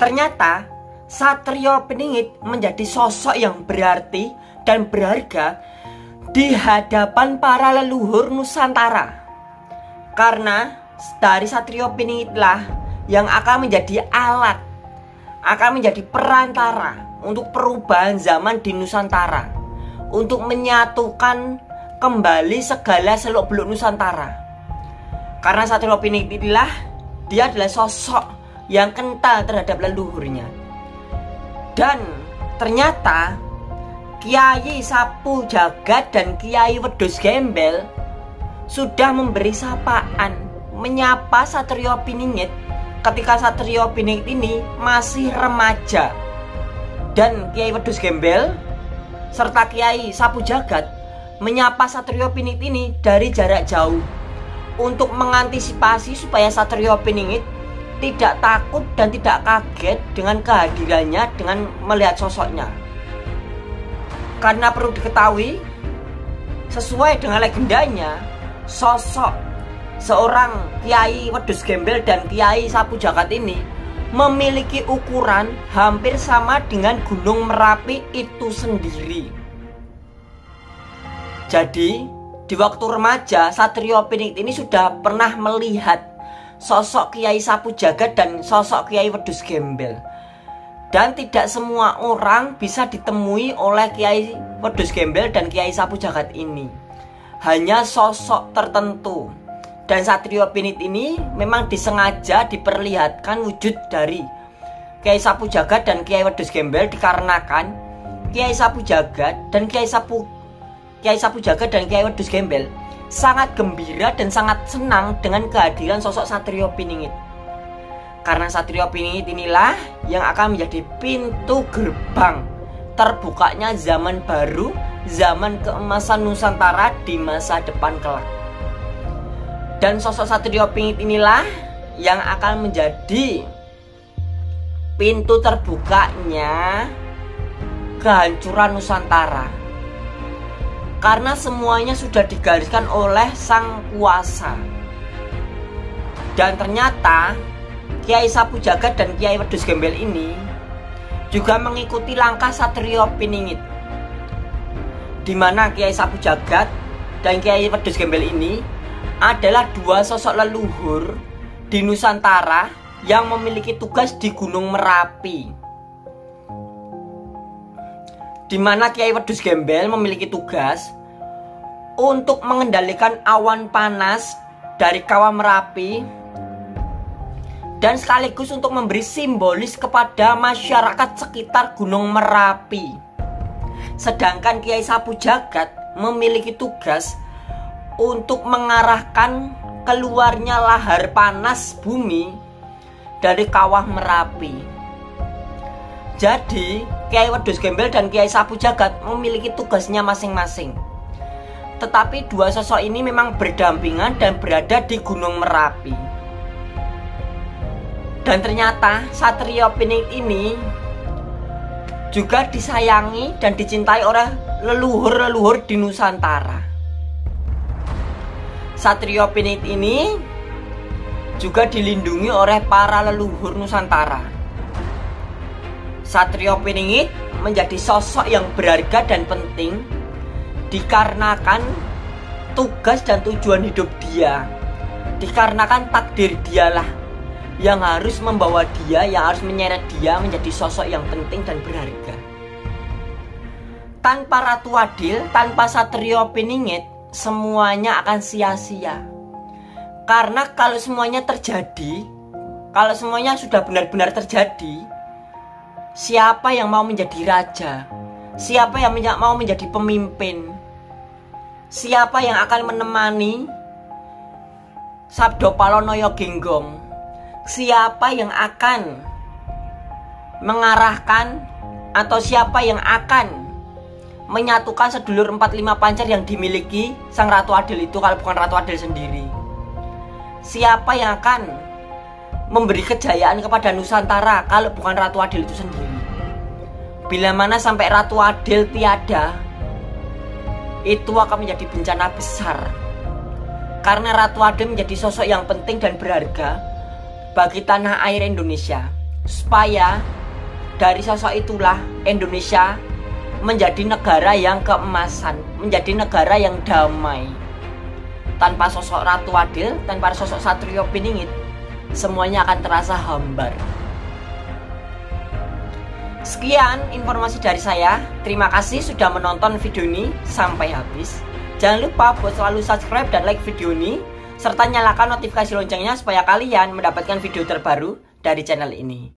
Ternyata Satrio Piningit menjadi sosok yang berarti dan berharga di hadapan para leluhur Nusantara. Karena dari Satrio Piningitlah yang akan menjadi alat, akan menjadi perantara untuk perubahan zaman di Nusantara, untuk menyatukan kembali segala seluk-beluk Nusantara. Karena Satrio Piningit inilah dia adalah sosok yang kental terhadap leluhurnya. Dan ternyata Kiai Sapu Jagat dan Kiai Wedhus Gembel sudah memberi sapaan, menyapa Satrio Piningit ketika Satrio Piningit ini masih remaja. Dan Kiai Wedhus Gembel serta Kiai Sapu Jagat menyapa Satrio Piningit ini dari jarak jauh untuk mengantisipasi supaya Satrio Piningit tidak takut dan tidak kaget dengan kehadirannya, dengan melihat sosoknya. Karena perlu diketahui, sesuai dengan legendanya, sosok seorang Kiai Wedhus Gembel dan Kiai Sapu Jagat ini memiliki ukuran hampir sama dengan Gunung Merapi itu sendiri. Jadi, di waktu remaja, Satrio Piningit ini sudah pernah melihat sosok Kiai Sapu Jagat dan sosok Kiai Wedhus Gembel. Dan tidak semua orang bisa ditemui oleh Kiai Wedhus Gembel dan Kiai Sapu Jagat ini. Hanya sosok tertentu. Dan Satrio Piningit ini memang disengaja diperlihatkan wujud dari Kiai Sapu Jagat dan Kiai Wedhus Gembel dikarenakan Kiai Sapu Jagat dan Kiai Sapu Jagat dan Kiai Wedhus Gembel sangat gembira dan sangat senang dengan kehadiran sosok Satrio Piningit. Karena Satrio Piningit inilah yang akan menjadi pintu gerbang terbukanya zaman baru, zaman keemasan Nusantara di masa depan kelak. Dan sosok Satrio Piningit inilah yang akan menjadi pintu terbukanya kehancuran Nusantara. Karena semuanya sudah digariskan oleh Sang Kuasa. Dan ternyata Kiai Sapu Jagat dan Kiai Wedhus Gembel ini juga mengikuti langkah Satrio Piningit, di mana Kiai Sapu Jagat dan Kiai Wedhus Gembel ini adalah dua sosok leluhur di Nusantara yang memiliki tugas di Gunung Merapi, di mana Kiai Wedhus Gembel memiliki tugas untuk mengendalikan awan panas dari kawah Merapi dan sekaligus untuk memberi simbolis kepada masyarakat sekitar Gunung Merapi. Sedangkan Kiai Sapu Jagat memiliki tugas untuk mengarahkan keluarnya lahar panas bumi dari kawah Merapi. Jadi Kiai Wedhus Gembel dan Kiai Sapu Jagat memiliki tugasnya masing-masing. Tetapi dua sosok ini memang berdampingan dan berada di Gunung Merapi. Dan ternyata Satrio Piningit ini juga disayangi dan dicintai oleh leluhur-leluhur di Nusantara. Satrio Piningit ini juga dilindungi oleh para leluhur Nusantara. Satrio Piningit menjadi sosok yang berharga dan penting dikarenakan tugas dan tujuan hidup dia, dikarenakan takdir dialah yang harus membawa dia, yang harus menyeret dia menjadi sosok yang penting dan berharga. Tanpa Ratu Adil, tanpa Satrio Piningit, semuanya akan sia-sia. Karena kalau semuanya terjadi, kalau semuanya sudah benar-benar terjadi, siapa yang mau menjadi raja? Siapa yang mau menjadi pemimpin? Siapa yang akan menemani Sabdo Palonoyo Genggong? Siapa yang akan mengarahkan atau siapa yang akan menyatukan sedulur 45 pancar yang dimiliki Sang Ratu Adil itu kalau bukan Ratu Adil sendiri? Siapa yang akan memberi kejayaan kepada Nusantara kalau bukan Ratu Adil itu sendiri? Bila mana sampai Ratu Adil tiada, itu akan menjadi bencana besar. Karena Ratu Adil menjadi sosok yang penting dan berharga bagi tanah air Indonesia. supaya dari sosok itulah Indonesia menjadi negara yang keemasan, menjadi negara yang damai. Tanpa sosok Ratu Adil, tanpa sosok Satrio Piningit, semuanya akan terasa hambar. Sekian informasi dari saya. Terima kasih sudah menonton video ini sampai habis. Jangan lupa buat selalu subscribe dan like video ini, serta nyalakan notifikasi loncengnya supaya kalian mendapatkan video terbaru dari channel ini.